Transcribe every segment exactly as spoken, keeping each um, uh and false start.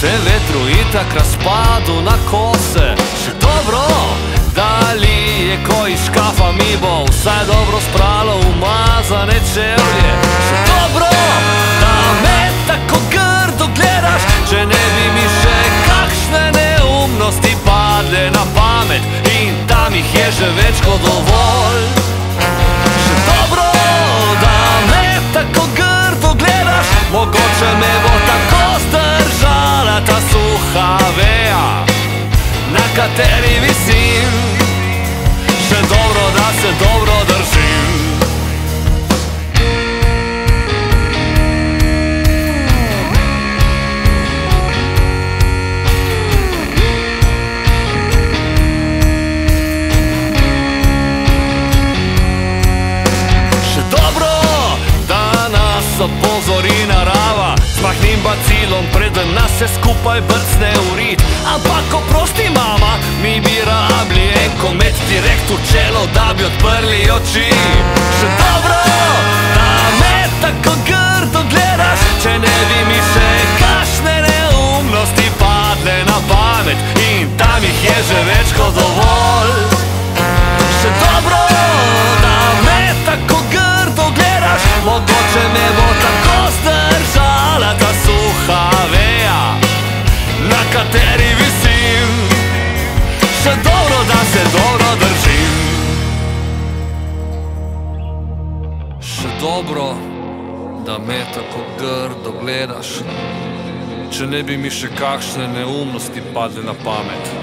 te vetru itak razpadu na kose. Še dobro, da lije, ko iz škafa mi bo vsaj dobro spralo umazane čevlje. Še dobro, da me tako grdo gledaš, če ne bi mi še kakšne neumnosti padle na pamet, in tam jih je že več kot dovolj. Še dobro, da me tako grdo gledaš, mogoče me bo tako zdržala ta suha veja, na kateri visim. Še dobro, da se dobro držim. Še dobro, da nas opozori narava, smahnim bacilom, preden nas se skupaj brcne v rit. Ampak oprosti mama, mi bi rabili en komet direkt v čelo, da bi odprli oči. Še dobro, da me tako grdo gledaš, če ne bi mi še kakšne neumnosti padle na pamet, in tam jih je že več kot dovolj. Še dobro, da me tako grdo gledaš, mogoče me bo tako zdržala ta suha veja, na kateri visim. Še dobro, da se dobro držim. Še dobro, da me tako grdo gledaš, če ne bi mi še kakšne neumnosti padle na pamet,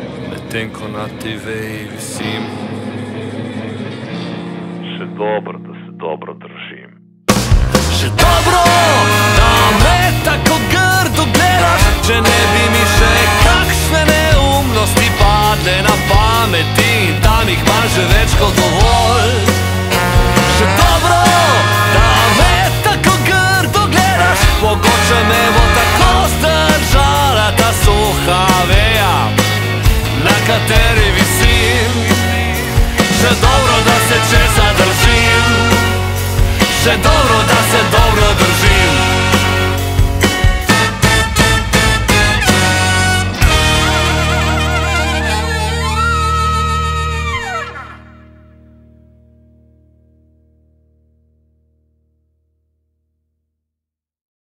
medtem ko na tej veji visim. Še dobro, da